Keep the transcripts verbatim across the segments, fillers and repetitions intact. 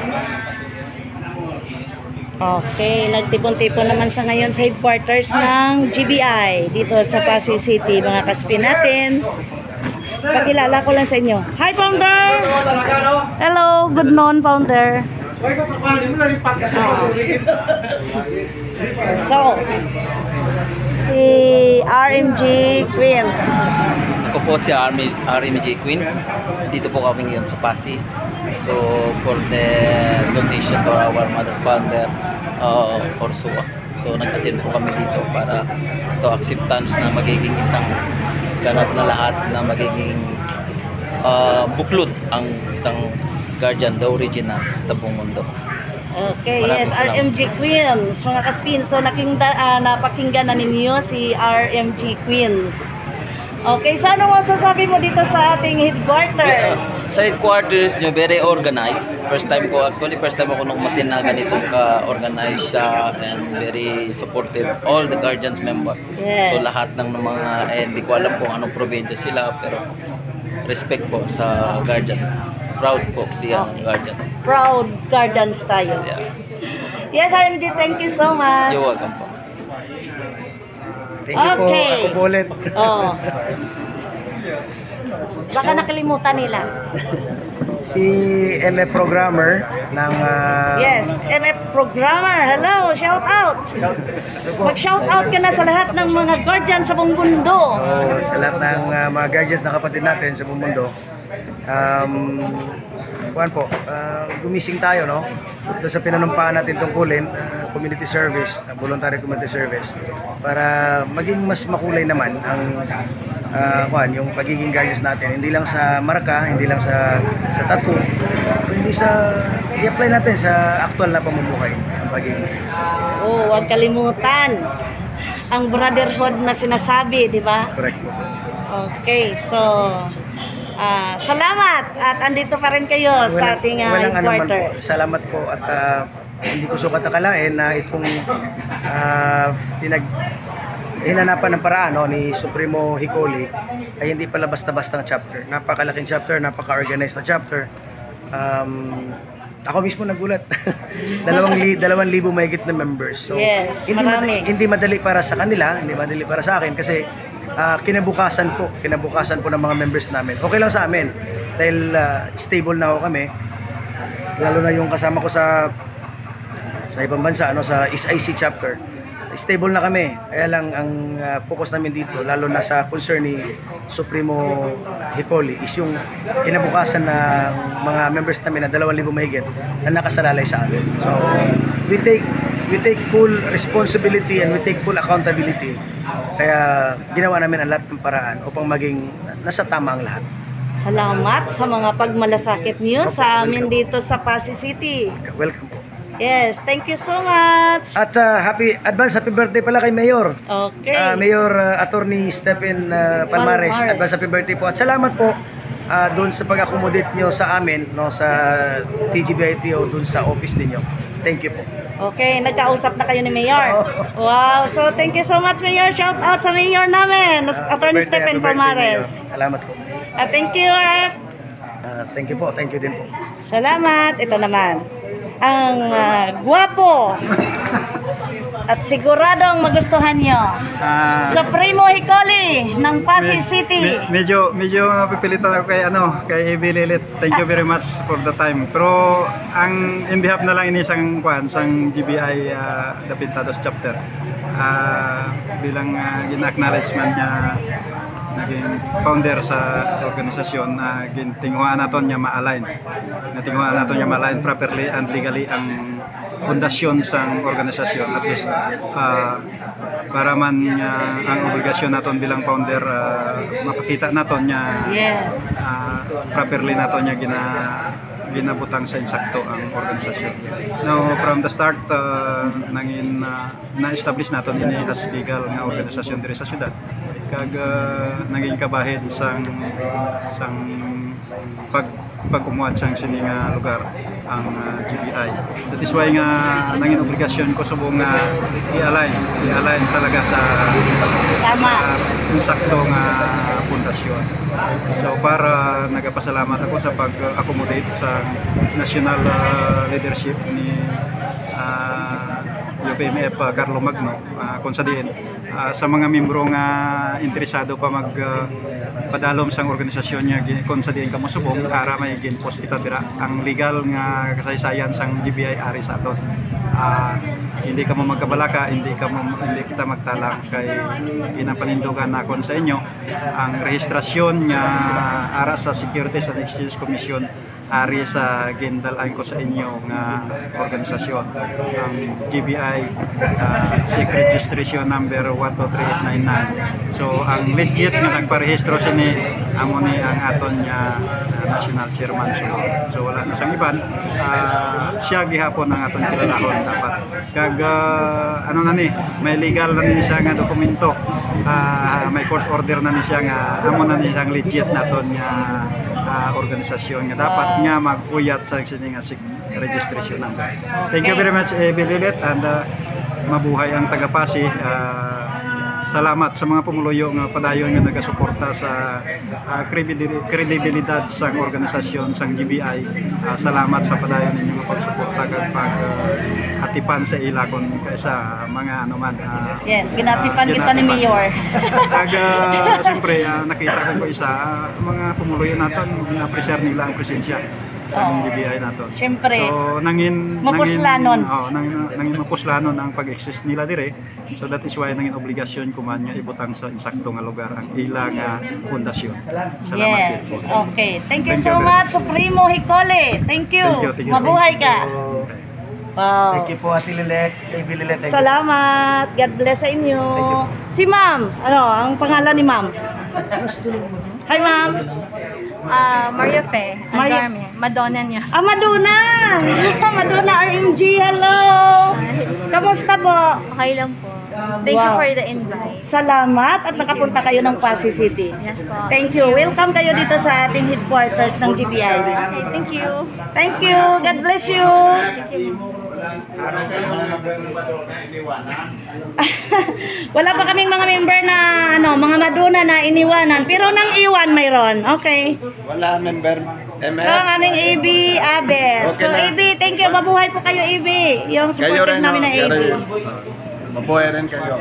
Okay, nagtipon-tipon naman sa ngayon sa headquarters ng G B I dito sa Pasig City, mga kaspin natin. Pakilala ko lang sa inyo. Hi, Founder! Hello, good noon, Founder. Oh. So, si R M G Queens. Ako po si R M G Queens. Dito po kami ngayon sa Pasig. So, for the donation to our mother founder, uh, Orsua. So, nag-attend po kami dito para gusto acceptance na magiging isang ganap na lahat na magiging uh, buklod ang isang guardian, the original sa buong mundo. Okay, Maraming yes, R M G Queens, mga kaspin. So, nakingda, uh, napakinggan na ninyo si R M G Queens. Okay, so ano masasabi mo dito sa ating headquarters? Sa headquarters nyo, very organized. First time ko, actually, first time ako nung matin na ganitong ka-organized siya and very supportive. All the guardians member. Yes. So, lahat ng mga, eh, hindi ko alam kung anong probinsya sila, pero respect po sa guardians. Proud po diyan Okay. guardians. Proud guardians tayo. Yeah. Yes, R M G, thank you so much. You're welcome po. Thank you po. Okay. Ako po ulit. Oh. Baka nakalimutan nila. Si M F Programmer ng... ah, Yes, M F Programmer. Hello, shout out. Ito po. Mag-shout out ka na sa lahat ng mga guardians sa buong mundo. Oh, sa lahat ng ah, mga guardians na kapatid natin sa buong mundo. Um, kuwan po, ah, gumising tayo, no? Doon sa pinanumpaan natin tungkulin, ah, community service, ah, voluntary community service, para maging mas makulay naman ang uh, kuwan, yung pagiging guardians natin. Hindi lang sa marka, hindi lang sa sa tattoo, hindi sa i-apply natin sa actual na pamumuhay ang pagiging guardians natin. Oh, huwag kalimutan ang brotherhood na sinasabi, di ba? Correct po. Okay, so ah, salamat at andito pa rin kayo sa ating uh, walang anuman po. headquarters. Salamat po at ah, hindi ko sukat akalain na itong ah, pinag hinanapan ng paraan, no, ni Supremo Hicoli ay hindi pala basta-basta ng chapter. Napakalaking chapter, napaka-organized na chapter. Um, ako mismo nagulat. dalawang, li, dalawang libo mahigit na members. So, Yes, hindi, marami. madali, hindi madali para sa kanila, hindi madali para sa akin kasi ah, kinabukasan po, kinabukasan po ng mga members namin. Okay lang sa amin dahil ah, stable na ako kami. Lalo na yung kasama ko sa sa ibang bansa, ano, sa S I C chapter. Stable na kami. Kaya lang ang uh, focus namin dito, lalo na sa concern ni Supremo Hicoli, is yung kinabukasan ng mga members namin na dalawang libo mahigit na nakasalalay sa amin. So, we take we take full responsibility and we take full accountability. Kaya ginawa namin ang lahat ng paraan upang maging nasa tama ang lahat. Salamat sa mga pagmalasakit niyo sa amin dito sa Pasig City. Welcome po. Yes, thank you so much. At uh, happy advance happy birthday pala kay Mayor. Okay. Ah, Mayor uh, Attorney Stephen uh, Palmares, Palmares. advance happy birthday po. At salamat po uh, doon sa pag-accommodate nyo sa amin, no, sa T G B I T O, doon sa office ninyo. Thank you po. Okay, nagkausap na kayo ni Mayor. Wow, so thank you so much, Mayor. Shout out sa Mayor namin, Uh, Attorney happy birthday, Stephen happy birthday, Palmares. Mayor. Salamat po. Uh, thank you, Rep. Uh, thank you po. Thank you din po. Salamat. Ito naman. Ang uh, gwapo at siguradong magustuhan nyo. Ah, Supremo Hicoli ng Pasig me- City. me- medyo medyo napipilitan ako kay ano, kay Ivy Lilit. Thank you very much for the time. Pero ang in behalf na lang ini isang kwan, sang G B I uh, The Pintados chapter. Ah, bilang uh, gina-acknowledgement niya naging founder sa organisasyon na gintinguhaan naton niya ma-align. Natinguhaan naton niya ma-align properly and legally ang pundasyon sang organisasyon, at least ah, para man niya ang obligasyon naton bilang founder, ah, mapakita naton niya Yes. ah, properly naton niya gina ginabutang sa insakto ang organisasyon. Now, from the start, uh, nangin uh, na-establish naton ini as legal nga organisasyon diri sa syudad. Kag uh, naging kabahin sang sang pag pag-umuad sa sining uh, lugar ang uh, G B I. That is why nga nangin obligasyon ko subong nga i-align, i-align talaga sa Tama. uh, insakto nga pundasyon. So para nagapasalamat ako sa pag-accommodate sa national uh, leadership ni uh, U P M F uh, Carlo Magno uh, kung sa diin uh, sa mga membro nga interesado pa mag uh, padalom sang organisasyon niya kung sa diin kamo subong ara may ginpost kita dira ang legal nga kasaysayan sang G B I ari sa aton. Uh, hindi ka mo magkabalaka, hindi ka mo, hindi kita magtalang kay inapanindugan na kon sa inyo ang rehistrasyon nga ara sa Securities and Exchange Commission ari sa gindalaan ko sa inyo nga organisasyon ang G B I uh, SIC registration number one two three eight nine nine. So ang legit nga nagparehistro sini amo ni ang aton nga uh, national chairman so, so wala na sang iban uh, siya gihapon ang aton kilalahon dapat kag uh, ano na ni may legal na ni siya nga dokumento uh, may court order na ni siya nga amo na ni ang legit naton nga uh, organisasyon nga dapat nga mag-uyat sa sini nga SIC registration number. Thank you very much eh, Bililit and uh, mabuhay ang taga-Pasig. Uh, salamat sa mga pumuluyo nga padayon nga nagasuporta sa uh, kredibilidad sa organisasyon sang G B I. Uh, salamat sa padayon ninyo nga pagsuporta kag pag uh, atipan sa ila kon kaysa mga ano man. Uh, Yes, ginatipan uh, kita ni Mayor. Kag uh, siyempre uh, nakita ko isa uh, mga pumuluyo naton na-appreciate nila ang presensya sa Oh. G B I nato. Siyempre. So nangin Mapuslanon. nangin, oh, nangin, nangin mapuslanon ang pag-exist nila dire. So that is why nangin obligasyon ko man nga ibutang sa insakto nga lugar ang ila nga pundasyon. Salamat Yes. po. Okay. Thank you Thank so you, much, Supremo Hicole. Thank you. Thank you, thank you. Mabuhay ka. Wow. Thank you po Ate Lilet, kay Bililet. Thank you. Salamat. God bless sa inyo. Thank you. Si Ma'am. Ano, ang pangalan ni Ma'am? Hi, Ma'am. Ah, Maria Fe, Maria- Maria Madonna niya. Ah, Madonna. Madonna R M G. Hello. Kamusta po? Okay lang po. Thank you Wow. for the invite. Salamat at nakapunta kayo ng Pasig City. Yes po. Thank you. Welcome kayo dito sa ating headquarters ng G B I. Okay, thank you. Thank you. God bless you. Thank you. Wala pa kaming mga member na ano, mga Madonna na iniwanan, pero nang iwan mayroon. Okay. Wala member M Ito ang S. aming A B Abel. Okay So na. A B, thank you. Mabuhay po kayo A B. Yung Kayo supportive rin, namin no? na A Kayo B. rin. Mabuhay rin kayo.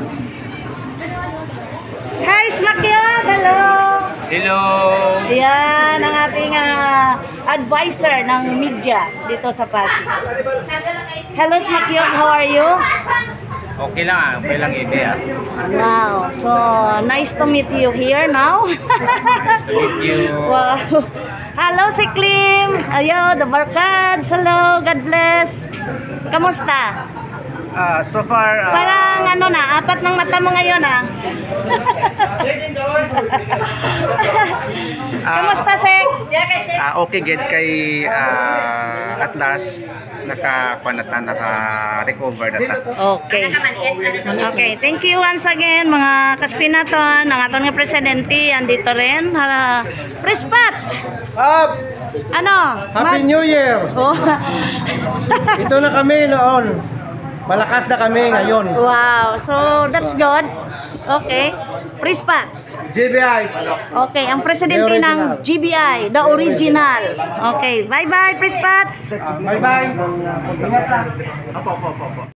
Hi, Smakyot! Hello! Hello! Yan ang ating ah, advisor ng media dito sa Pasig. Hello, Smakyot. How are you? Okay lang ah, okay lang Ibe ah. Wow. So, nice to meet you here now. Thank you. Wow. Hello, si Klim. Ayo, the Barkads. Hello, God bless. Kamusta? Ah, so far, ah, Parang ano na, apat ng mata mo ngayon ah. Kamusta, Sek? Ah, okay gid kay ah, at last nakapanata naka-recover na ta. Okay. Okay, thank you once again mga kaspinaton, ang aton nga presidente andito rin. Uh, Prespats. Up! Ano? Happy Mag- New Year! Oh. Ito na kami noon. Malakas na kami ngayon. Wow, so that's good. Okay. Prespats. G B I. Okay, ang presidente The ng original. G B I, the original. Okay, bye-bye, Prespats. Bye-bye. Ingat lang.